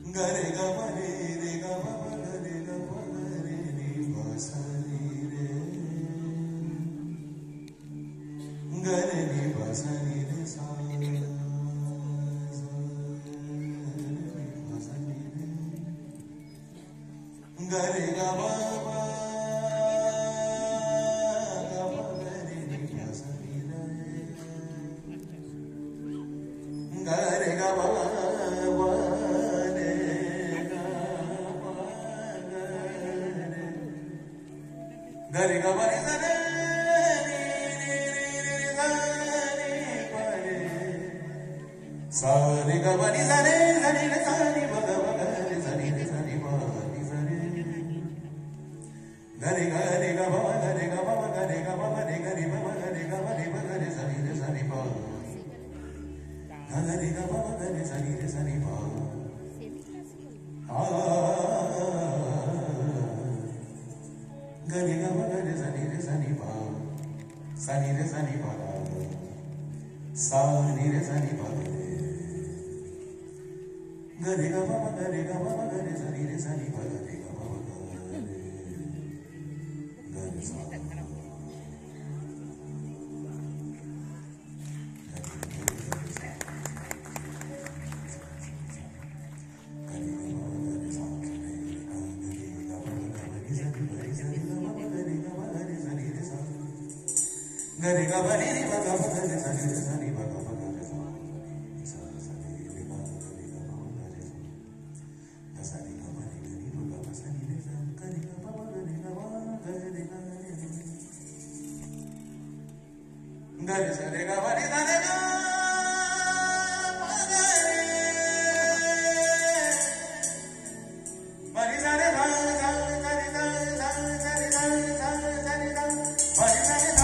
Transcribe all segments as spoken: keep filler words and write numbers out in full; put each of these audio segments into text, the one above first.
gare ga ma re re ga ma ma gare ga ma re re ma sa re re gare re ma sa re re sa gare ga ma ma ga ma gare re ma sa re re gare ga ma ma re ga ma gare gare ga ma re sa re re re re sa re pa re sa re ga ma re sa re sa re sa re ma ga ma ga re sa re sa re ma re sa re gare gare ga ma gare ga ma gare ga ma re ga re ma gare ga ma re ma gare sa re sa re pa gare ga ma gare sa re sa re pa ah gare ga ma gare sa re sa re pa sa re sa re pa sa re sa re pa gare ga ma gare ga ma gare sa re sa re pa gare ga ma gare gare sa gare ga ma re re ma ga ma gare sa re sa re ma ga ma gare sa sa sa re re ma gare ga ma gare sa sa re ga ma re re ma ga ma sa re sa gare ga ma gare ga ma gare ga gare sa re ga ma re sa re ga ma gare ma re sa re sa sa sa re sa sa sa re sa sa sa re sa ma re sa re sa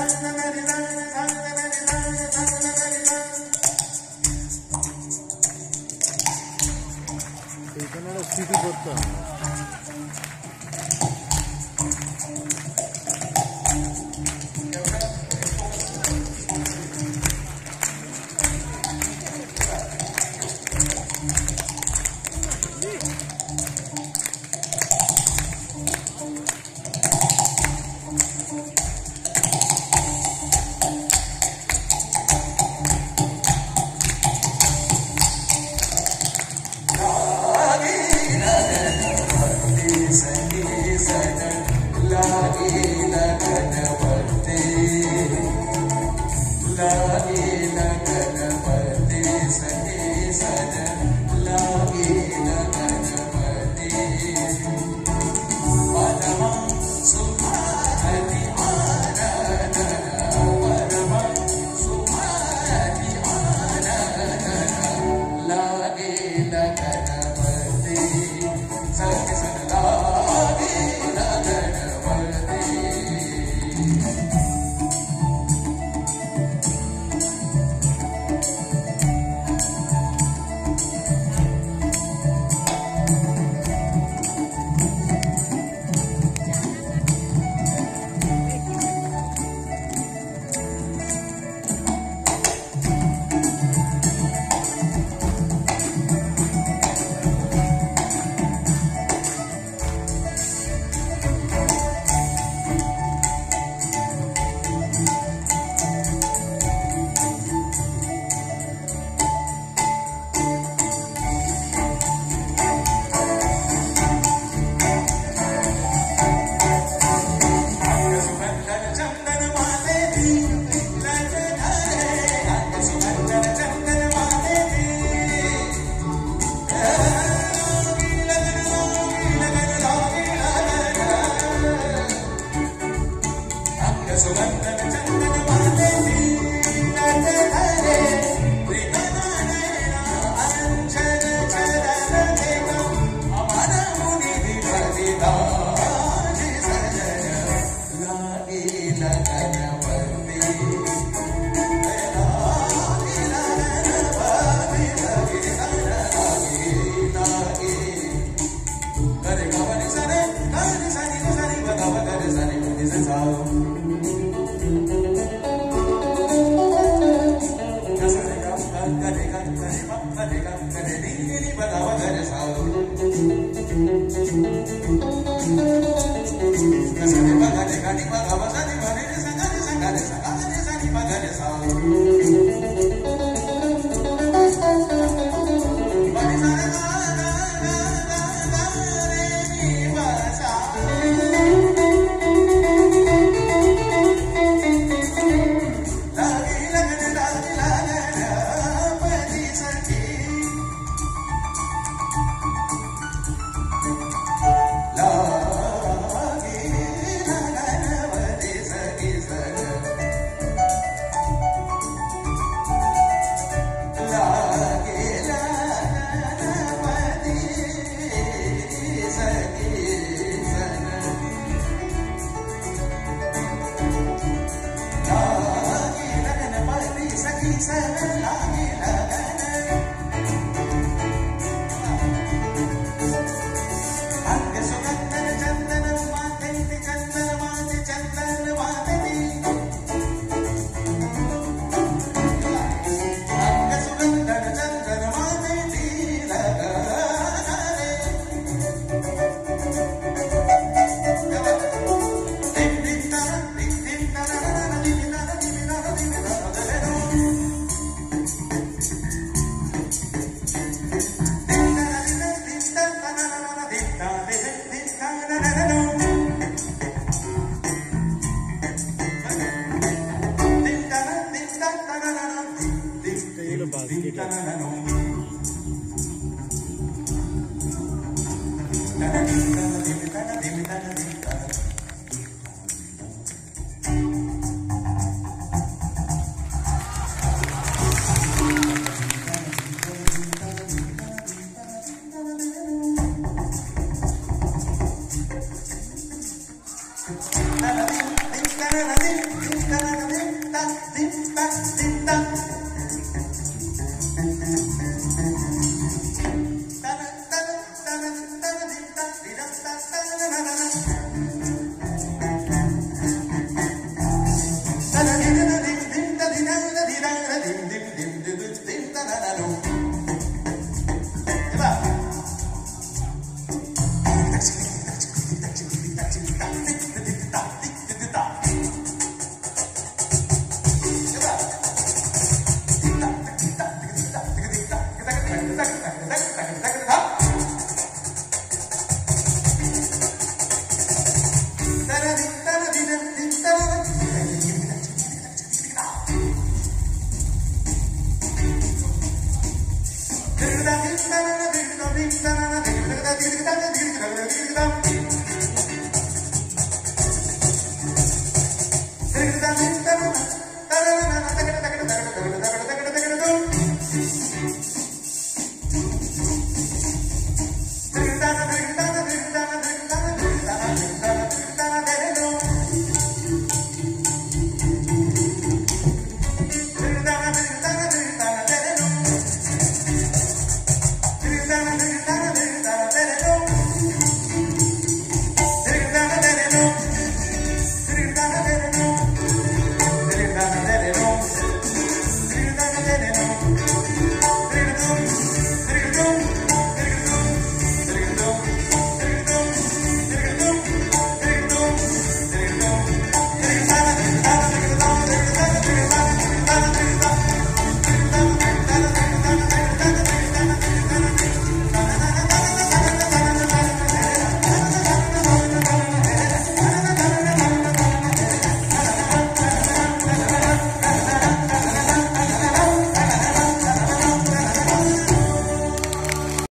এখানে স্থিতি করতে হবে say Da